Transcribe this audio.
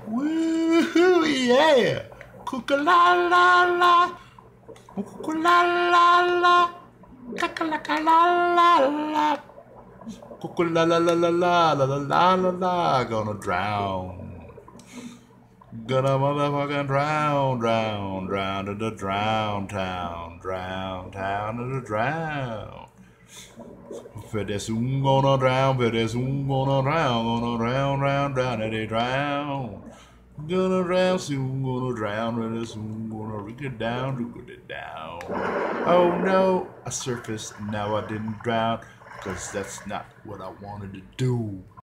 Woo, yeah. Cuckoo-la-la-la. Cuckoo-la-la-la. Caca-la-ca-la-la-la. Cuckoo-la-la-la-la-la-la-la-la-la. Gonna drown. Gonna motherfucking drown to the drown town to the drown. Pretty soon gonna drown, pretty soon gonna drown, and they drown. Gonna drown soon, gonna drown, pretty soon gonna rig it down, rig it down. Oh no, I surfaced, now I didn't drown, because that's not what I wanted to do.